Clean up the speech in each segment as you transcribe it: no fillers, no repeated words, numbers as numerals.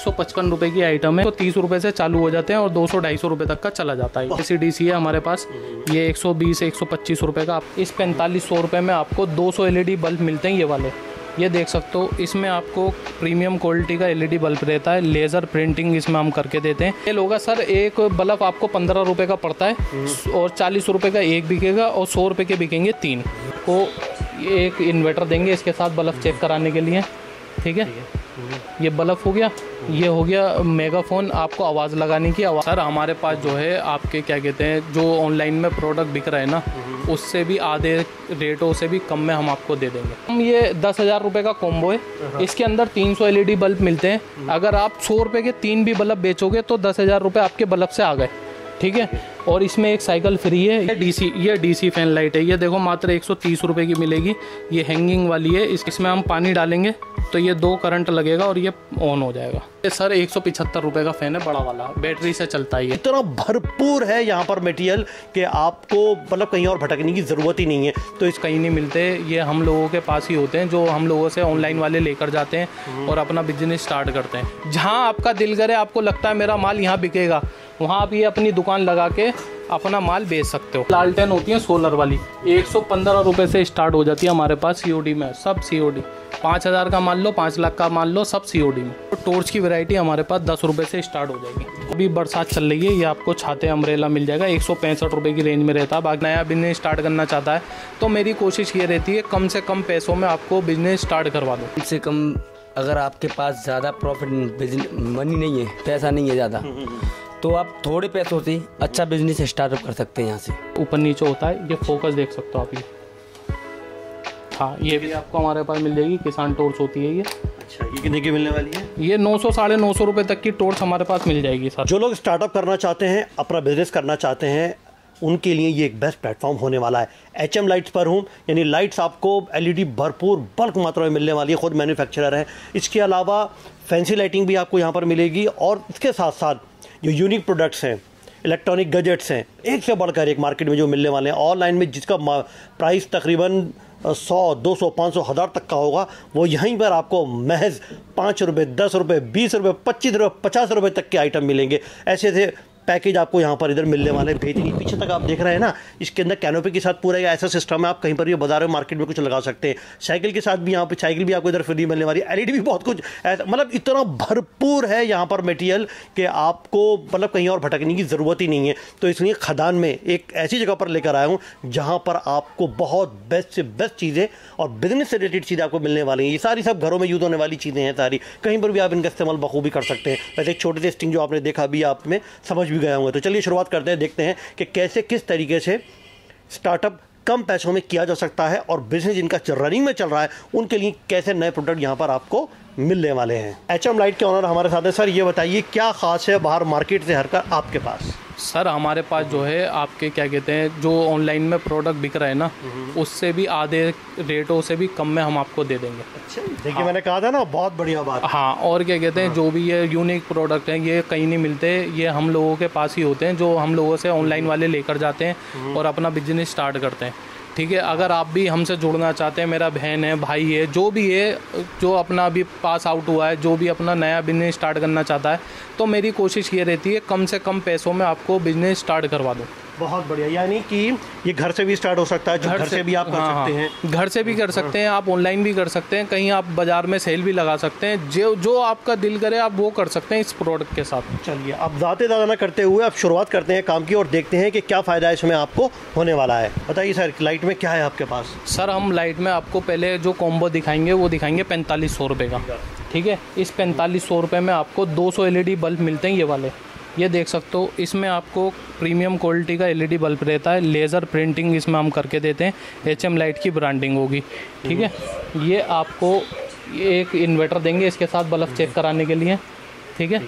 155 की आइटम है, तो 30 रुपये से चालू हो जाते हैं और 200-250 रुपये तक का चला जाता है। AC/DC है हमारे पास, ये 120-125 रुपये का। इस 4500 रुपये में आपको 200 LED बल्ब मिलते हैं, ये वाले, ये देख सकते हो। इसमें आपको प्रीमियम क्वालिटी का LED बल्ब रहता है, लेज़र प्रिंटिंग इसमें हम करके देते हैं। ये लोगा सर, एक बल्ब आपको 15 रुपये का पड़ता है और 40 रुपये का एक बिकेगा और 100 रुपये के बिकेंगे 3 को। एक इन्वर्टर देंगे इसके साथ बल्ब चेक कराने के लिए, ठीक है। ये बल्ब हो गया, ये हो गया मेगाफोन, आपको आवाज़ लगाने की आवाज़। सर हमारे पास जो है आपके क्या कहते हैं, जो ऑनलाइन में प्रोडक्ट बिक रहा है ना, उससे भी आधे रेटों से भी कम में हम आपको दे देंगे। हम ये 10,000 रुपये का कॉम्बो है, इसके अंदर 300 LED बल्ब मिलते हैं। अगर आप 100 रुपये के 3 भी बल्ब बेचोगे तो 10,000 रुपये आपके बल्ब से आ गए, ठीक है। और इसमें एक साइकिल फ्री है। ये DC फैन लाइट है, ये देखो मात्र 130 रुपये की मिलेगी। ये हैंगिंग वाली है, इसमें हम पानी डालेंगे तो ये 2 करंट लगेगा और ये ऑन हो जाएगा। ये सर 175 रुपये का फ़ैन है, बड़ा वाला, बैटरी से चलता है। ये इतना भरपूर है यहाँ पर मटेरियल कि आपको मतलब कहीं और भटकने की ज़रूरत ही नहीं है। तो इस कहीं नहीं मिलते, ये हम लोगों के पास ही होते हैं, जो हम लोगों से ऑनलाइन वाले लेकर जाते हैं और अपना बिजनेस स्टार्ट करते हैं। जहाँ आपका दिल करे, आपको लगता है मेरा माल यहाँ बिकेगा, वहाँ आप ये अपनी दुकान लगा के अपना माल बेच सकते हो। लालटेन होती है सोलर वाली, 115 रुपये से स्टार्ट हो जाती है हमारे पास COD में, सब COD। 5,000 का मान लो, 5 लाख का मान लो, सब COD में। तो टॉर्च की वैरायटी हमारे पास 10 रुपये से स्टार्ट हो जाएगी। अभी बरसात चल रही है, ये आपको छाते अम्ब्रेला मिल जाएगा, 165 रुपये की रेंज में रहता है। बाकी नया बिजनेस स्टार्ट करना चाहता है तो मेरी कोशिश ये रहती है कम से कम पैसों में आपको बिजनेस स्टार्ट करवा दो। कम से कम अगर आपके पास ज़्यादा प्रॉफिट मनी नहीं है, पैसा नहीं है ज़्यादा, तो आप थोड़े पैसों से अच्छा बिजनेस स्टार्टअप कर सकते हैं। यहाँ से ऊपर नीचे होता है, ये फोकस देख सकते हो आप। ये हाँ, ये भी आपको हमारे पास मिल जाएगी, किसान टॉर्च होती है ये। अच्छा, ये कितने की मिलने वाली है? ये 900-950 रुपये तक की टॉर्च हमारे पास मिल जाएगी सर। जो लोग स्टार्टअप करना चाहते हैं, अपना बिजनेस करना चाहते हैं, उनके लिए ये एक बेस्ट प्लेटफॉर्म होने वाला है। HM लाइट्स पर हूँ, यानी लाइट्स आपको LED भरपूर बल्क मात्रा में मिलने वाली है, खुद मैन्युफैक्चरर है। इसके अलावा फैंसी लाइटिंग भी आपको यहाँ पर मिलेगी और इसके साथ साथ जो यूनिक प्रोडक्ट्स हैं, इलेक्ट्रॉनिक गैजेट्स हैं, एक से बढ़कर एक मार्केट में जो मिलने वाले हैं। ऑनलाइन में जिसका प्राइस तकरीबन 100, 200, 500, 1000 तक का होगा, वो यहीं पर आपको महज 5 रुपये, 10 रुपये, 20 रुपये, 25 रुपये, 50 रुपये तक के आइटम मिलेंगे। ऐसे ऐसे पैकेज आपको यहाँ पर इधर मिलने वाले बेहतरीन। पीछे तक आप देख रहे हैं ना, इसके अंदर कैनोपी के साथ पूरा ऐसा सिस्टम है, आप कहीं पर भी बाजार में मार्केट में कुछ लगा सकते हैं। साइकिल के साथ भी यहाँ पे साइकिल भी आपको इधर फ्री मिलने वाली है। LED भी बहुत कुछ ऐसा, मतलब इतना भरपूर है यहाँ पर मटेरियल कि आपको मतलब कहीं और भटकने की ज़रूरत ही नहीं है। तो इसलिए खदान में एक ऐसी जगह पर लेकर आया हूँ जहाँ पर आपको बहुत बेस्ट से बेस्ट चीज़ें और बिजनेस से रिलेटेड चीज़ें आपको मिलने वाली हैं। ये सारी सब घरों में यूज़ होने वाली चीज़ें हैं सारी, कहीं पर भी आप इनका इस्तेमाल बखूबी कर सकते हैं। वैसे एक छोटे से स्टिंग जो आपने देखा भी, आप में समझ भी गए होंगे। तो चलिए शुरुआत करते हैं, देखते हैं कि कैसे किस तरीके से स्टार्टअप कम पैसों में किया जा सकता है और बिजनेस जिनका रनिंग में चल रहा है उनके लिए कैसे नए प्रोडक्ट यहाँ पर आपको मिलने वाले हैं। HM लाइट के ऑनर हमारे साथ हैं। सर ये बताइए क्या खास है बाहर मार्केट से हटकर आपके पास? सर हमारे पास जो है आपके क्या कहते हैं, जो ऑनलाइन में प्रोडक्ट बिक रहा है ना, उससे भी आधे रेटों से भी कम में हम आपको दे देंगे। अच्छा, देखिए हाँ। मैंने कहा था ना, बहुत बढ़िया बात। हाँ, और क्या कहते हैं, जो भी ये यूनिक प्रोडक्ट हैं ये कहीं नहीं मिलते, ये हम लोगों के पास ही होते हैं, जो हम लोगों से ऑनलाइन वाले लेकर जाते हैं और अपना बिजनेस स्टार्ट करते हैं, ठीक है। अगर आप भी हमसे जुड़ना चाहते हैं, मेरा बहन है, भाई है, जो भी है, जो अपना अभी पास आउट हुआ है, जो भी अपना नया बिजनेस स्टार्ट करना चाहता है, तो मेरी कोशिश ये रहती है कम से कम पैसों में आपको बिजनेस स्टार्ट करवा दूँ। बहुत बढ़िया, यानी कि ये घर से भी स्टार्ट हो सकता है, घर से भी आप कर सकते हैं। घर से भी कर सकते हैं आप, ऑनलाइन भी कर सकते हैं, कहीं आप बाजार में सेल भी लगा सकते हैं, जो आपका दिल करे आप वो कर सकते हैं इस प्रोडक्ट के साथ। चलिए अब ज़्यादा ना करते हुए अब शुरुआत करते हैं काम की और देखते हैं कि क्या फ़ायदा इसमें आपको होने वाला है। बताइए सर, लाइट में क्या है आपके पास? सर हम लाइट में आपको पहले जो कॉम्बो दिखाएंगे वो दिखाएंगे 4500 रुपये का, ठीक है। इस 4500 रुपये में आपको 200 LED बल्ब मिलते हैं, ये वाले, ये देख सकते हो। इसमें आपको प्रीमियम क्वालिटी का LED बल्ब रहता है, लेज़र प्रिंटिंग इसमें हम करके देते हैं, HM लाइट की ब्रांडिंग होगी, ठीक है। ये आपको एक इन्वर्टर देंगे इसके साथ बल्ब चेक कराने के लिए, ठीक है।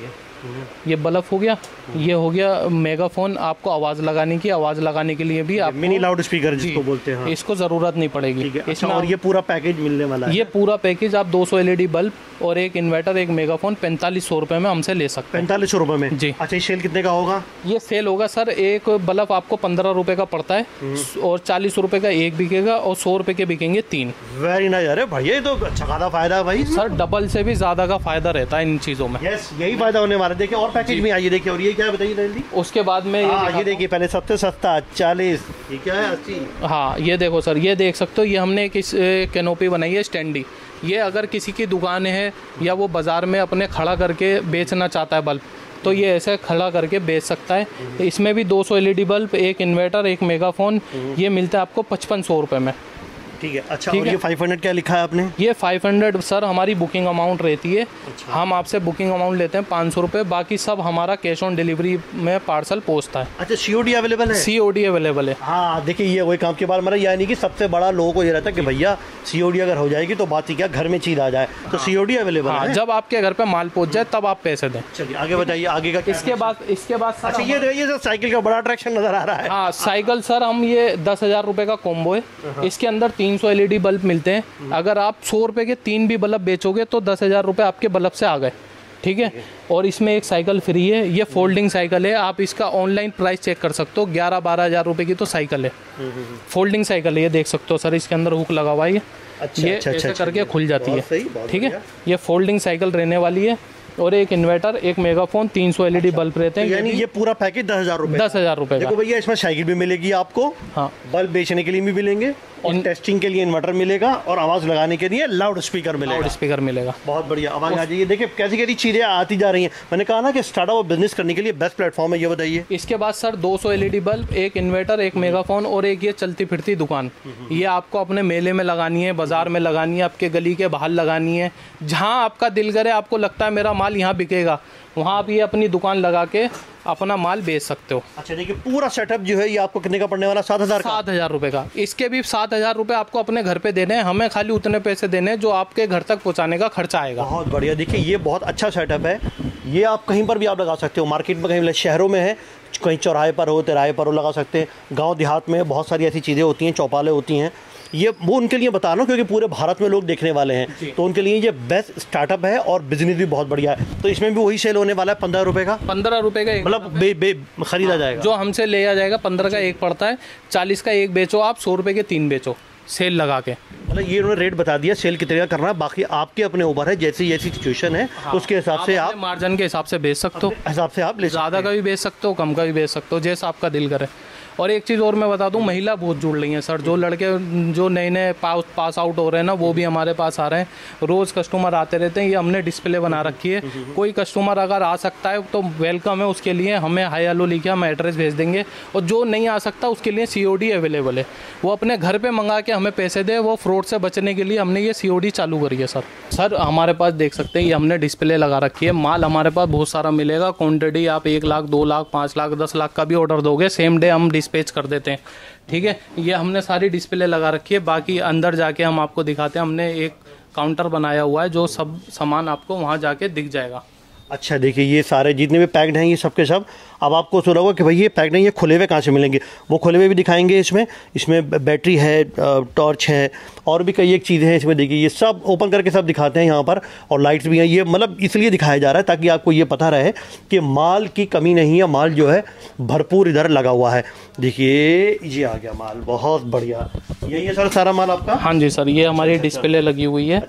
ये बल्ब हो गया, ये हो गया मेगाफोन, आपको आवाज़ लगाने की, आवाज़ लगाने के लिए भी आप मिनी लाउड स्पीकर जिसको बोलते हैं, इसको ज़रूरत नहीं पड़ेगी। अच्छा, और ये पूरा पैकेज मिलने वाला है? ये पूरा पैकेज आप 200 LED बल्ब और एक इन्वर्टर, एक मेगाफोन 4500 रुपये में हमसे ले सकते हैं। 4500 रुपये में जी। अच्छा, ये सेल कितने का होगा? ये सेल होगा सर, एक बल्ब आपको 15 रुपये का पड़ता है और 40 रुपये का एक बिकेगा और 100 रुपये के बिकेंगे 3। Very nice. अरे भैया, ये तो अच्छा खासा फायदा है भाई सर, डबल से भी ज़्यादा का फायदा रहता है इन चीज़ों में। यस, यही फायदा होने वाला है। देखिए और पैकेज में आइए, देखिए और ये क्या है बताइए जल्दी। उसके बाद में ये देखिए, पहले सबसे सस्ता 40, ये क्या है 80। हाँ, ये देखो सर, ये देख सकते हो, ये हमने एक कैनोपी बनाई है स्टैंडी। ये अगर किसी की दुकान है या वो बाज़ार में अपने खड़ा करके बेचना चाहता है बल्ब, तो ये ऐसे खड़ा करके बेच सकता है। इसमें भी 200 LED बल्ब, एक इन्वर्टर, एक मेगाफोन, ये मिलता है आपको 5500 रुपये में। ठीक है। अच्छा, और ये 500 क्या लिखा है आपने? ये 500 सर हमारी बुकिंग अमाउंट रहती है। अच्छा। हम आपसे बुकिंग अमाउंट लेते हैं 500 रुपये, बाकी सब हमारा कैश ऑन डिलीवरी में पार्सल पहुंचता है। अच्छा, COD अवेलेबल है? COD अवेलेबल है। हाँ, देखिए ये वही काम के बाद मतलब यानी कि सबसे बड़ा लोगों को ये रहता है कि भैया COD अगर हो जाएगी तो बात ही क्या, घर में चीज आ जाए। तो COD अवेलेबल है? जब आपके घर पे माल पहुंच जाए तब आप पैसे दें। चलिए आगे बताइए, आगे का इसके बाद सर, अच्छा, ये जो साइकिल का बड़ा अट्रैक्शन नजर आ रहा है। हाँ, साइकिल सर, हम ये 10,000 रुपये का कॉम्बो है। इसके अंदर 300 LED बल्ब मिलते हैं। अगर आप 100 रुपये के 3 भी बल्ब बेचोगे तो 10,000 रुपये आपके बल्ब से आ गए। ठीक है। और इसमें एक साइकिल फ्री है। ये फोल्डिंग साइकिल है, आप इसका ऑनलाइन प्राइस चेक कर सकते हो। 11-12 हज़ार रुपये की तो साइकिल है, फोल्डिंग साइकिल है। ये देख सकते हो सर, इसके अंदर हुक लगा हुआ है। ये ऐसे करके खुल जाती है। ठीक है, ये फोल्डिंग साइकिल रहने वाली है। और एक इन्वर्टर, एक मेगाफोन, 300 LED बल्ब रहते हैं। यानी ये पूरा पैकेज 10,000 रुपये? 10,000 रुपये का। देखो भैया, इसमें साइकिल भी मिलेगी आपको, हाँ, बल्ब बेचने के लिए भी मिलेंगे, और टेस्टिंग के लिए इन्वर्टर मिलेगा, और आवाज लगाने के लिए लाउड स्पीकर मिलेगा। बहुत बढ़िया। आवाज आ जाइए। देखिए कैसी कैसी चीजें आती जा रही हैं। मैंने कहा ना कि स्टार्टअप और बिजनेस करने के लिए बेस्ट प्लेटफॉर्म है। ये बताइए। इसके बाद सर 200 LED बल्ब, एक इन्वर्टर, एक मेगाफोन और एक ये चलती फिरती दुकान। ये आपको अपने मेले में लगानी है, बाजार में लगानी है, आपके गली के बाहर लगानी है। जहाँ आपका दिल करे, आपको लगता है मेरा माल यहाँ बिकेगा, वहाँ आप ये अपनी दुकान लगा के अपना माल बेच सकते हो। अच्छा, देखिए पूरा सेटअप जो है ये आपको कितने का पड़ने वाला? 7,000 रुपये का। इसके भी 7,000 रुपये आपको अपने घर पे देने हैं। हमें खाली उतने पैसे देने हैं जो आपके घर तक पहुंचाने का खर्चा आएगा। बहुत बढ़िया। देखिए ये बहुत अच्छा सेटअप है। ये आप कहीं पर भी आप लगा सकते हो, मार्केट में, कहीं शहरों में है, कहीं चौराहे पर हो, तिराहे पर हो, लगा सकते हैं। गाँव देहात में बहुत सारी ऐसी चीज़ें होती हैं, चौपालें होती हैं। ये वो उनके लिए बता रहा हूँ क्योंकि पूरे भारत में लोग देखने वाले हैं, तो उनके लिए ये बेस्ट स्टार्टअप है और बिजनेस भी बहुत बढ़िया है। तो इसमें भी वही सेल होने वाला है 15 रुपये का। 15 रुपये का मतलब खरीदा जाएगा। जो हमसे लिया जाएगा 15 का एक पड़ता है। 40 का एक बेचो आप, 100 रुपये के 3 बेचो, सेल लगा के। मतलब ये उन्होंने रेट बता दिया सेल कितने का करना है, बाकी आपके अपने ऊपर है। जैसी जैसी सिचुएशन है उसके हिसाब से आप मार्जिन के हिसाब से बेच सकते हो, हिसाब से आप ले ज़्यादा का भी बेच सकते हो, कम का भी बेच सकते हो, जैसा आपका दिल करे। और एक चीज़ और मैं बता दूं, महिला बहुत जुड़ रही हैं सर। जो लड़के जो नए नए पास आउट हो रहे हैं ना, वो भी हमारे पास आ रहे हैं। रोज़ कस्टमर आते रहते हैं। ये हमने डिस्प्ले बना रखी है। कोई कस्टमर अगर आ सकता है तो वेलकम है उसके लिए। हमें हाई हेलो लिखे हम एड्रेस भेज देंगे। और जो नहीं आ सकता उसके लिए COD अवेलेबल है। वो अपने घर पर मंगा के हमें पैसे दे। वो फ्रॉड से बचने के लिए हमने ये COD चालू करी है सर हमारे पास देख सकते हैं, ये हमने डिस्प्ले लगा रखी है। माल हमारे पास बहुत सारा मिलेगा। क्वान्टिटी आप 1 लाख, 2 लाख, 5 लाख, 10 लाख का भी ऑर्डर दोगे, सेम डे हम डिस्पैच कर देते हैं। ठीक है, ये हमने सारी डिस्प्ले लगा रखी है। बाकी अंदर जाके हम आपको दिखाते हैं। हमने एक काउंटर बनाया हुआ है, जो सब सामान आपको वहाँ जाके दिख जाएगा। अच्छा, देखिए ये सारे जितने भी पैक्ड हैं ये सब के सब। अब आपको सुना होगा कि भाई ये पैक्ड नहीं, ये खुले हुए कहाँ से मिलेंगे, वो खुले हुए भी दिखाएंगे। इसमें बैटरी है, टॉर्च है, और भी कई एक चीज़ें हैं इसमें। देखिए ये सब ओपन करके सब दिखाते हैं यहाँ पर, और लाइट्स भी हैं। ये मतलब इसलिए दिखाया जा रहा है ताकि आपको ये पता रहे कि माल की कमी नहीं है, माल जो है भरपूर इधर लगा हुआ है। देखिए ये आ गया माल, बहुत बढ़िया। यही है सर सारा माल आपका? हाँ जी सर, ये हमारी डिस्प्ले लगी हुई है।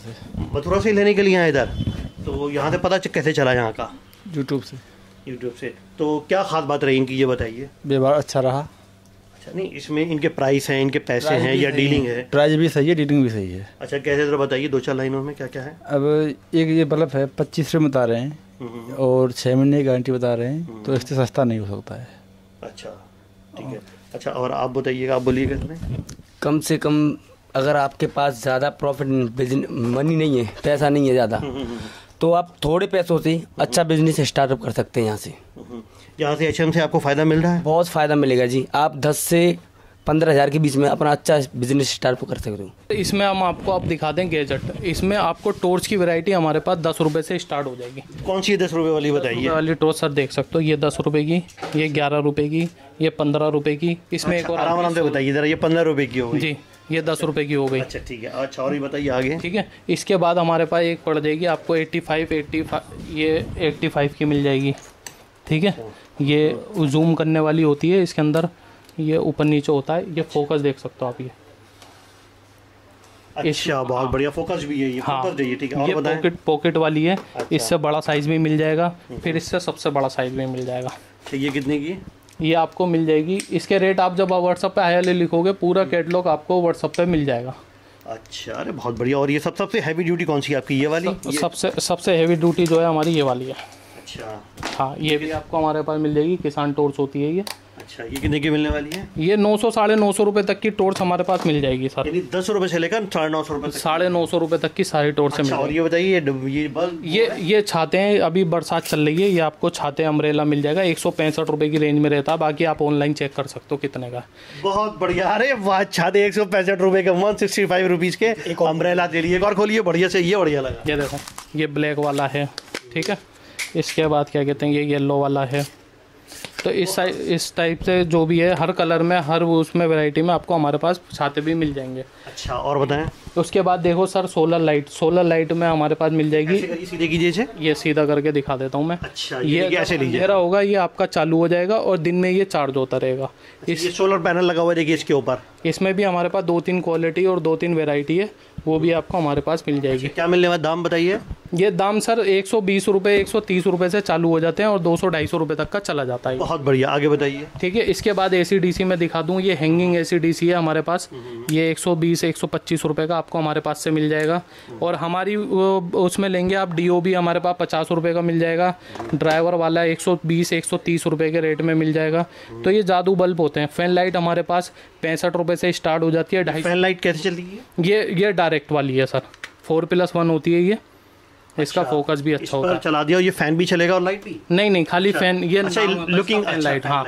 मथुरा से लेने के लिए आए इधर, तो यहाँ से पता कैसे चला यहाँ का? यूट्यूब से। तो क्या खास बात रही इनकी, ये बताइए। व्यवहार अच्छा रहा। अच्छा, नहीं इसमें इनके प्राइस हैं, इनके पैसे हैं, या डीलिंग है? प्राइस भी सही है, डीलिंग भी सही है। अच्छा, कैसे जरा बताइए 2-4 लाइनों में क्या क्या है। अब एक ये बल्ब है 25 रुपये बता रहे हैं और 6 महीने की गारंटी बता रहे हैं, तो इससे सस्ता नहीं हो सकता है। अच्छा ठीक है। अच्छा, और आप बताइएगा, आप बोलिएगा। कम से कम अगर आपके पास ज़्यादा प्रॉफिट मनी नहीं है, पैसा नहीं है ज़्यादा, तो आप थोड़े पैसों से अच्छा बिजनेस स्टार्टअप कर सकते हैं। यहाँ से HM से आपको फ़ायदा मिल रहा है? बहुत फ़ायदा मिलेगा जी। आप 10 से 15,000 के बीच में अपना अच्छा बिजनेस स्टार्ट कर सकते हो। इसमें हम आपको अब दिखा दें गैजेट। इसमें आपको टॉर्च की वैरायटी हमारे पास 10 रुपये से स्टार्ट हो जाएगी। कौन सी है 10 रुपये वाली बताइए? वाली टॉर्च सर देख सकते हो, ये 10 रुपये की, ये 11 रुपये की, ये 15 रुपये की। इसमें एक और आराम से बताइए ज़रा, ये 15 रुपये की होगी जी, ये 10 रुपये की हो गई। अच्छा ठीक है। अच्छा और ये बताइए आगे। ठीक है, इसके बाद हमारे पास एक पड़ जाएगी आपको 85 ये 85 की मिल जाएगी। ठीक है, ये जूम करने वाली होती है, इसके अंदर ये ऊपर नीचे होता है, ये फोकस देख सकते हो आप। ये अच्छा बहुत बढ़िया, फोकस भी है ये। हाँ, फोकस चाहिए। ठीक है, और ये बताएं। पॉकेट वाली है। अच्छा। इससे बड़ा साइज भी मिल जाएगा, फिर इससे सबसे बड़ा साइज भी मिल जाएगा। ये कितने की? ये आपको मिल जाएगी, इसके रेट आप जब आप व्हाट्सअप पे हाई लिखोगे पूरा कैटलॉग आपको व्हाट्सअप पे मिल जाएगा। अच्छा, अरे बहुत बढ़िया। और ये सबसे हैवी ड्यूटी कौन सी है आपकी? ये वाली? सबसे हैवी ड्यूटी जो है हमारी ये वाली है। अच्छा हाँ, ये भी आपको हमारे पास मिल जाएगी, किसान टॉर्च होती है ये। अच्छा, ये कितने की मिलने वाली है? ये 900 950 रुपये तक की टॉर्च हमारे पास मिल जाएगी सर। यानी 10 रुपये से लेकर 950 रुपये तक? 950 रुपये तक की सारी टॉर्च से मिल अच्छा, और जाएगी। ये बताइए ये बल्ब? ये छाते हैं, अभी बरसात चल रही है, ये आपको छाते अम्ब्रेला मिल जाएगा। 165 रुपये की रेंज में रहता है, बाकी आप ऑनलाइन चेक कर सकते हो कितने का। बहुत बढ़िया। अरे वाह, छाते 165 रुपये के, 165 रुपीज़ के अम्ब्रेला दे लिए। एक और खोलिए बढ़िया से, ये बढ़िया लगा। ये देखो, ये ब्लैक वाला है। ठीक है, इसके बाद क्या कहते हैं, ये येलो वाला है। तो इस टाइप से जो भी है, हर कलर में, हर उसमें वैरायटी में आपको हमारे पास छाते भी मिल जाएंगे। अच्छा, और बताएं। उसके बाद देखो सर, सोलर लाइट में हमारे पास मिल जाएगी। सीधे कीजिए इसे। ये सीधा करके दिखा देता हूँ मैं। अच्छा, ये कैसे लीजिए? अंधेरा होगा, ये आपका चालू हो जाएगा और दिन में ये चार्ज होता रहेगा। ये सोलर पैनल लगा हुआ है देखिए इसके ऊपर। इसमें भी हमारे पास 2-3 क्वालिटी और 2-3 वैरायटी है, वो भी आपको हमारे पास मिल जाएगी। क्या मिलने वाला, दाम बताइए? ये दाम सर 120 रुपये 130 रुपये से चालू हो जाते हैं और 200-250 रुपये तक का चला जाता है। बहुत बढ़िया, आगे बताइए। ठीक है, इसके बाद ACDC में दिखा दूँ, ये हैंगिंग ACDC है हमारे पास। ये 120-125 रुपये का आपको हमारे पास से मिल जाएगा। और हमारी उसमें लेंगे आप DOB, हमारे पास 50 रुपये का मिल जाएगा। ड्राइवर वाला 120-130 रुपये के रेट में मिल जाएगा। तो ये जादू बल्ब होते हैं। फैन लाइट हमारे पास 65 रुपये से स्टार्ट हो जाती है। 250। फैन लाइट कैसे चल रही है? ये डायरेक्ट वाली है सर, 4+1 होती है ये। इसका फोकस भी अच्छा होता है। चला दिया, ये फैन भी चलेगा और लाइट भी? नहीं, खाली फैन। ये लुकिंग लाइट, हाँ,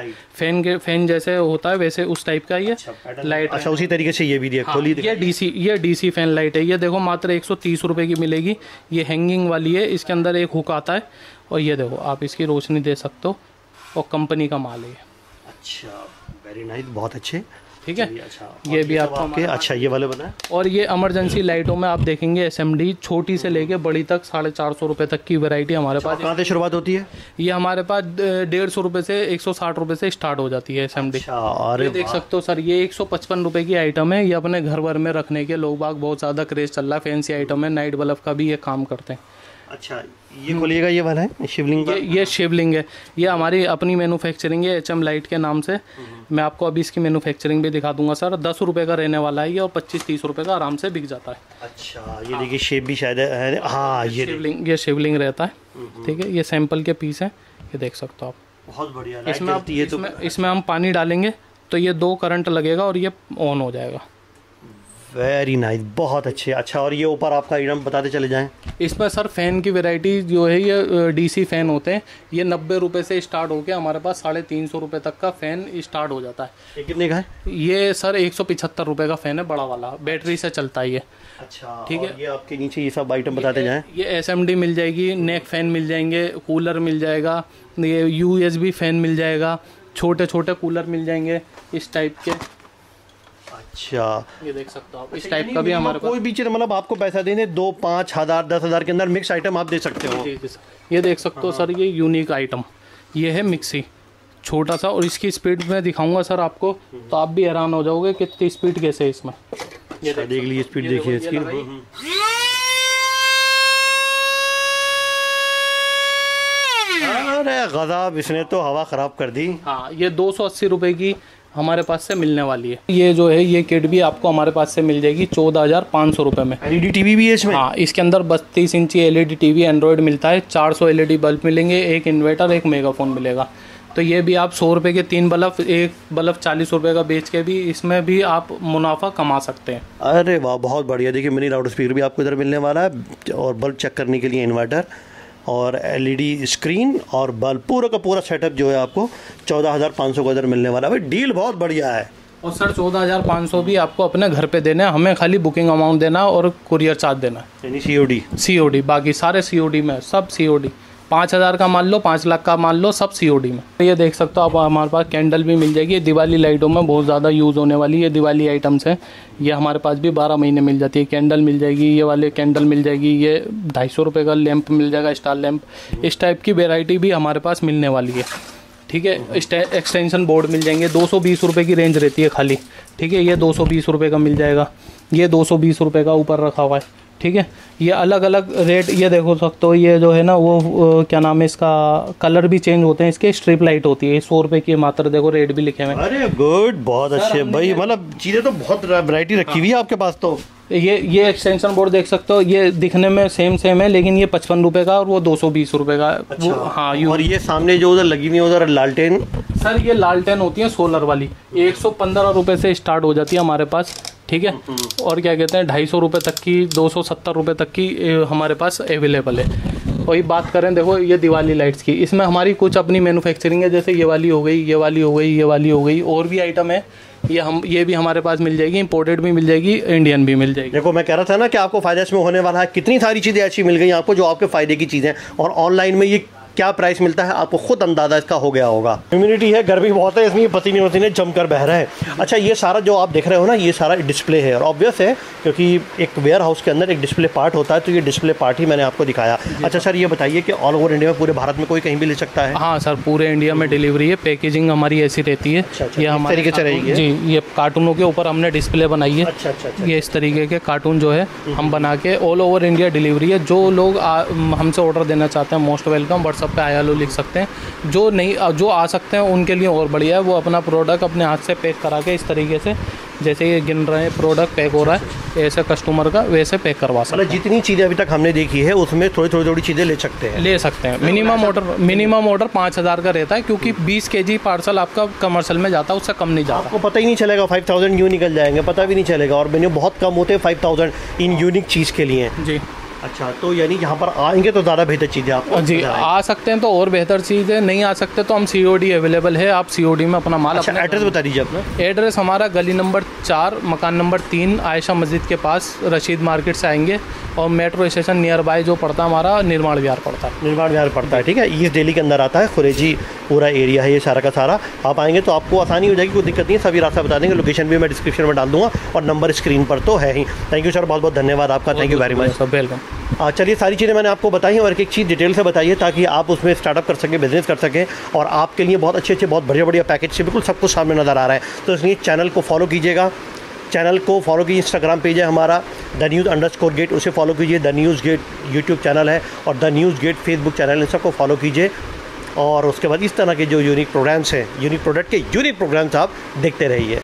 फैन जैसे होता है वैसे उस टाइप का ये लाइट। अच्छा, उसी तरीके से ये भी दिया। खोली ये DC फैन लाइट है। ये देखो मात्र 130 रुपये की मिलेगी। ये हैंगिंग वाली है, इसके अंदर एक हुक आता है और ये देखो आप इसकी रोशनी दे सकते हो और कंपनी का माल है। अच्छा, वेरी नाइस, बहुत अच्छे। ठीक है, अच्छा, ये भी आपके। अच्छा, ये वाले बताएं। और ये इमरजेंसी लाइटों में आप देखेंगे SMD छोटी से लेके बड़ी तक 450 रुपये तक की वैरायटी हमारे पास। कहाँ से शुरुआत होती है? ये हमारे पास 150 रुपये से 160 रुपये से स्टार्ट हो जाती है SMD। अरे देख सकते हो सर, ये 155 रुपये की आइटम है। ये अपने घर भर में रखने के लोग बाग बहुत ज़्यादा क्रेज चल रहा है, फैंसी आइटम है। नाइट बल्ब का भी ये काम करते हैं। अच्छा, ये खोलिएगा, ये वाला है शिवलिंग। ये शिवलिंग है, ये हमारी अपनी मैन्युफैक्चरिंग है HM लाइट के नाम से। मैं आपको अभी इसकी मैन्युफैक्चरिंग भी दिखा दूंगा सर। 10 रुपये का रहने वाला है ये और 25-30 रुपये का आराम से बिक जाता है। अच्छा, ये देखिए शेप भी शायद है। हाँ, ये शिवलिंग रहता है। ठीक है, ये सैंपल के पीस हैं, ये देख सकते हो आप। बहुत बढ़िया। इसमें हम पानी डालेंगे तो ये 2 करंट लगेगा और ये ऑन हो जाएगा। वेरी नाइस, बहुत अच्छे। अच्छा, और ये ऊपर आपका आइटम बताते चले जाएं। इसमें सर फैन की वैरायटी जो है ये DC फैन होते हैं। ये 90 रुपये से स्टार्ट होके हमारे पास 350 रुपये तक का फ़ैन स्टार्ट हो जाता है। ये कितने का है? ये सर 175 रुपये का फ़ैन है, बड़ा वाला, बैटरी से चलता है ये। अच्छा, ठीक है। ये आपके नीचे ये सब आइटम बताते जाएं। ये SMD मिल जाएगी, नेक फ़ैन मिल जाएंगे, कूलर मिल जाएगा, ये USB फ़ैन मिल जाएगा, छोटे छोटे कूलर मिल जाएंगे इस टाइप के। अच्छा, ये देख सकते हो आप, इस टाइप का भी हमारे पास। कोई भी चीज़ मतलब आपको पैसा देने 2-5 हज़ार 10 हज़ार के अंदर मिक्स आइटम आप दे सकते हो। जी, ये देख सकते हो सर, ये यूनिक आइटम ये है मिक्सी, छोटा सा। और इसकी स्पीड में दिखाऊंगा सर आपको, तो आप भी हैरान हो जाओगे कितनी स्पीड कैसे है इसमें। ये देख लीजिए स्पीड, देखिए इसकी। अरे गज़ब, इसने तो हवा ख़राब कर दी। हाँ, ये 280 रुपये की हमारे पास से मिलने वाली है। ये जो है ये किट भी आपको हमारे पास से मिल जाएगी 14,500 रुपये में। LED TV भी है इसमें? हाँ, इसके अंदर 32 इंची LED TV एंड्रॉयड मिलता है, 400 LED बल्ब मिलेंगे, एक इन्वर्टर, एक मेगाफोन मिलेगा। तो ये भी आप 100 रुपये के 3 बल्ब, एक बल्ब 40 रुपये का बेच के भी इसमें भी आप मुनाफा कमा सकते हैं। अरे वाह, बहुत बढ़िया। देखिए मिनी लाउड स्पीकर भी आपको इधर मिलने वाला है और बल्ब चेक करने के लिए इन्वर्टर और LED स्क्रीन और बल्ब, पूरा का पूरा सेटअप जो है आपको 14,500 का इधर मिलने वाला है। भाई डील बहुत बढ़िया है। और सर 14,500 भी आपको अपने घर पे देना है, हमें खाली बुकिंग अमाउंट देना और कुरियर चार्ज देना है। यानी COD, बाकी सारे COD में, सब COD। 5,000 का मान लो, 5 लाख का मान लो, सब COD में। ये देख सकते हो आप, हमारे पास कैंडल भी मिल जाएगी। ये दिवाली लाइटों में बहुत ज़्यादा यूज़ होने वाली ये दिवाली आइटम्स हैं। ये हमारे पास भी 12 महीने मिल जाती है। कैंडल मिल जाएगी, ये वाले कैंडल मिल जाएगी। ये 250 रुपये का लैंप मिल जाएगा, स्टार लैंप। इस टाइप की वेराइटी भी हमारे पास मिलने वाली है। ठीक है, एक्सटेंशन बोर्ड मिल जाएंगे। 220 रुपये की रेंज रहती है खाली। ठीक है, ये 220 रुपये का मिल जाएगा। ये 220 रुपये का ऊपर रखा हुआ है। ठीक है, ये अलग अलग रेट, ये देखो सकते हो। ये जो है ना वो क्या नाम है इसका, कलर भी चेंज होते हैं इसके। स्ट्रिप लाइट होती है, 100 रुपये की मात्र। देखो रेट भी लिखे हुए हैं। अरे गुड, बहुत अच्छे भाई, मतलब चीज़ें तो बहुत वैरायटी रखी हुई है आपके पास। तो ये एक्सटेंशन बोर्ड देख सकते हो। ये दिखने में सेम है, लेकिन ये 55 रुपये का और वो 220 रुपये का। अच्छा। वो हाँ। और ये सामने जो उधर लगी हुई है उधर लालटेन, सर ये लालटेन होती है सोलर वाली, 115 रुपये से स्टार्ट हो जाती है हमारे पास। ठीक है, और क्या कहते हैं 250 रुपये तक की, 270 रुपये तक की हमारे पास अवेलेबल है। वही बात करें, देखो ये दिवाली लाइट्स की, इसमें हमारी कुछ अपनी मैन्युफैक्चरिंग है। जैसे ये वाली हो गई, ये वाली हो गई, ये वाली हो गई, और भी आइटम है। ये भी हमारे पास मिल जाएगी, इंपोर्टेड भी मिल जाएगी, इंडियन भी मिल जाएगी। देखो मैं कह रहा था ना कि आपको फायदा इसमें होने वाला है। कितनी सारी चीज़ें ऐसी मिल गई आपको जो आपके फ़ायदे की चीज़ें, और ऑनलाइन में ये क्या प्राइस मिलता है आपको खुद अंदाज़ा इसका हो गया होगा। ह्यूमिडिटी है, गर्मी बहुत है, इसमें पसीने वसीने जमकर बह रहे हैं। अच्छा, ये सारा जो आप देख रहे हो ना, ये सारा डिस्प्ले है, और ऑब्वियस है क्योंकि एक वेयर हाउस के अंदर एक डिस्प्ले पार्ट होता है, तो ये डिस्प्ले पार्ट ही मैंने आपको दिखाया। अच्छा सर, ये बताइए कि ऑल ओवर इंडिया में, पूरे भारत में कोई कहीं भी ले सकता है? हाँ सर, पूरे इंडिया में डिलीवरी है। पैकेजिंग हमारी ऐसी रहती है। ये हमारे तरीके से रहेगी जी। ये कार्टूनों के ऊपर हमने डिस्प्ले बनाई है। अच्छा। ये इस तरीके के कार्टून जो है हम बना के ऑल ओवर इंडिया डिलीवरी है। जो लोग हमसे ऑर्डर देना चाहते हैं, मोस्ट वेलकम। व्हाट्सअप पे ILO लिख सकते हैं। जो आ सकते हैं उनके लिए और बढ़िया है। वो अपना प्रोडक्ट अपने हाथ से पैक करा के इस तरीके से, जैसे ये गिन रहे हैं प्रोडक्ट पैक हो रहा है, ऐसे कस्टमर का वैसे पैक करवा सकते हैं। जितनी चीज़ें अभी तक हमने देखी है उसमें थोड़ी चीज़ें ले सकते हैं। मिनिमम ऑर्डर 5,000 का रहता है, क्योंकि 20 kg पार्सल आपका कमर्शियल में जाता है, उससे कम नहीं जाता। आपको पता ही नहीं चलेगा, 5,000 यूँ निकल जाएंगे, पता भी नहीं चलेगा। और मेन्यू बहुत कम होते हैं 5,000 इन यूनिक चीज़ के लिए। जी। अच्छा, तो यानी यहाँ पर आएंगे तो ज़्यादा बेहतर चीज़ें आपको जी आ सकते हैं तो और बेहतर चीज़ है। नहीं आ सकते तो हम COD अवेलेबल है। आप COD में अपना माल। अच्छा, एड्रेस बता दीजिए अपना। एड्रेस हमारा गली नंबर 4, मकान नंबर 3, आयशा मस्जिद के पास, रशीद मार्केट से आएंगे। और मेट्रो स्टेशन नियर बाय जो पड़ता है हमारा, निर्माण विहार पड़ता है। निर्माण विहार पड़ता है, ठीक है। ईस्ट दिल्ली के अंदर आता है, खुरेजी पूरा एरिया है ये सारा का सारा। आप आएंगे तो आपको आसानी हो जाएगी, कोई दिक्कत नहीं है। सभी रास्ता बता देंगे, लोकेशन भी मैं डिस्क्रिप्शन में डाल दूँगा, और नंबर स्क्रीन पर तो है ही। थैंक यू सर, बहुत बहुत धन्यवाद आपका। Thank you very much. Welcome. चलिए, सारी चीज़ें मैंने आपको बताई हैं, और एक चीज़ डिटेल से बताइए ताकि आप उसमें स्टार्टअप कर सकें, बिजनेस कर सकें, और आपके लिए बहुत अच्छे बहुत बढ़िया पैकेज से बिल्कुल सब कुछ सामने नज़र आ रहा है। तो इसलिए चैनल को फॉलो कीजिएगा। चैनल को फॉलो कीजिए। इंस्टाग्राम पेज है हमारा @the_news_gate, उसे फॉलो कीजिए। The news gate YouTube channel है, और the news gate Facebook channel, इन सबको फॉलो कीजिए। और उसके बाद इस तरह के जो यूनिक प्रोग्राम्स हैं, यूनिक प्रोडक्ट के यूनिक प्रोग्राम्स आप देखते रहिए।